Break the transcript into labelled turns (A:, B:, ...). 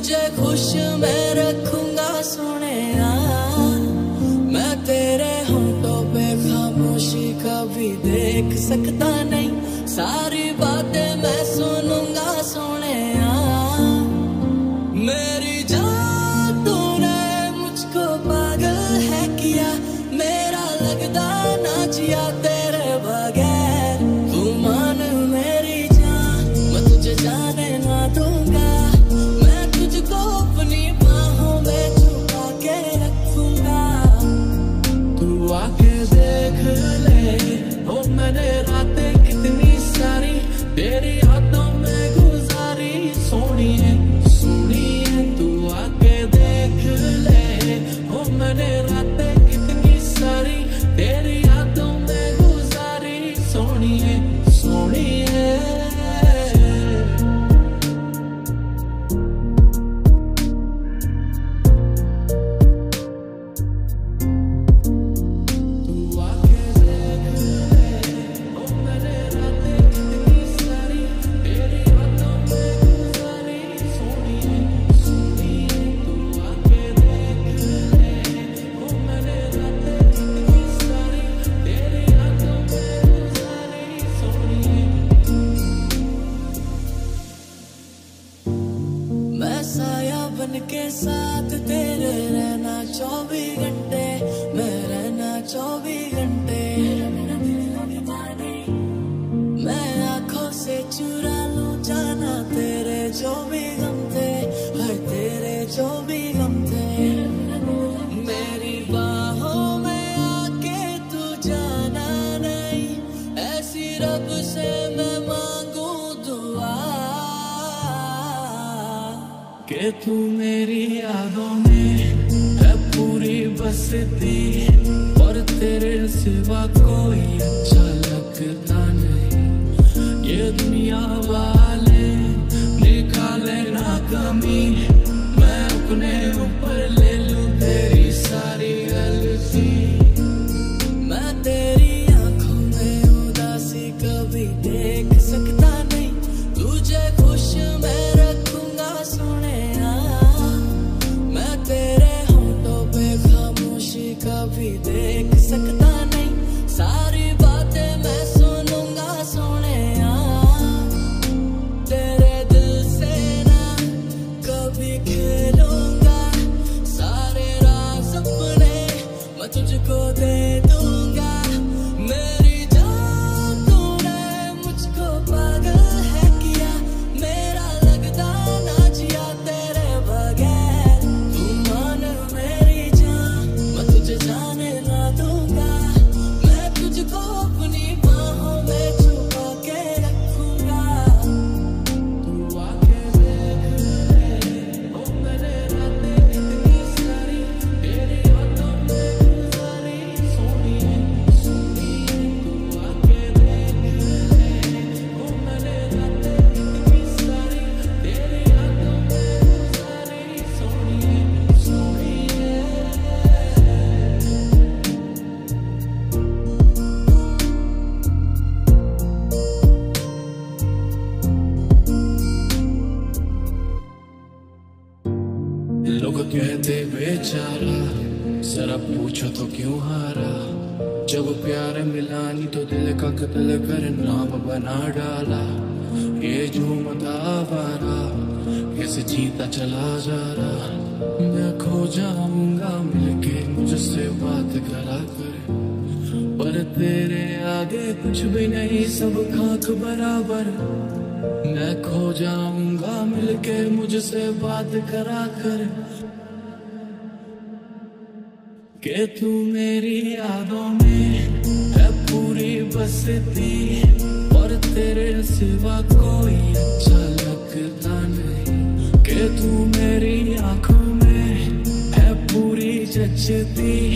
A: तुझे खुश मैं रखूंगा सोनिया। मैं तेरे होंठों पे खामोशी कभी देख सकता नहीं, सारी बातें मैं सुनूंगा सोनिया। मेरी जान तूने मुझको पागल है किया, मेरा लगदा ना जिया तेरे बगैर। तू मान मेरी जान, मैं तुझे जाने ना दूंगा, मैं तुझको अपनी बाहों में छुपा के रखूंगा। तू आके देख ले ओ मैंने रातें कितनी सारी तेरी यादों में गुजारी। सोनिए सोनिए तू आके देख ले ओ मैंने रातें कितनी सारी तेरी यादों में गुजारी। सोनिए सोनिए साया बन के साथ तेरे रहना 24 घंटे, मैं रहना 24 घंटे। मैं आंखों से चुरा लूं जाना तेरे जो भी गम थे, हाय तेरे जो भी गम थे। मेरी बाहों में आके तू जाना नहीं, ऐसी रब से मैं मांगू दुआ कि तू मेरी यादों में है पूरी बसती, और तेरे सिवा कोई अच्छा लगता नहीं। ये दुनिया वाले निकाले ना कमी, मैं अपने ऊपर ले लूं तेरी सारी गलती। मैं तेरी आंखों में उदासी कभी देख सकता नहीं, तुझे खुश मैं रखूंगा सोनिया। मैं तेरे होंठों पे खामोशी कभी देख सकता नहीं, सारी बातें मैं सुनूंगा सोनिया। तेरे दिल से ना कभी खेलूंगा, सारे राज अपने मैं तुझको दे दूंगा। मेरी जान तूने मुझको पागल है किया, मेरा लगदा ना जिया तेरे बगैर। तू मान मेरी जान, मैं तुझे जाने ना दूंगा, मैं तुझको अपनी बाहों में छुपा के रखूंगा। तू आके देख ले ओ मैंने रातें कितनी सारी तेरी यादों में गुजारी। सोनिए सोनिए तू आके देख ले ओ मैंने रातें कितनी सारी तेरी यादों में गुजारी। सोनिए सोनिए लोग कहते बेचारा, जरा पूछो तो क्यों हारा। जब प्यार मिला नहीं तो दिल का कत्ल कर नाम बना डाला। ये झूमता आवारा कैसे जीता चला जा रहा। मैं खो जाऊंगा मिलके मुझसे बात करा कर, पर तेरे आगे कुछ भी नहीं सब खाक बराबर। मैं खो जाऊंगा मिलके मुझसे बात करा कर, कि तू मेरी यादों में है पूरी बसती, और तेरे सिवा कोई अच्छा लगता नहीं। कि तू मेरी आंखों में है पूरी जचती,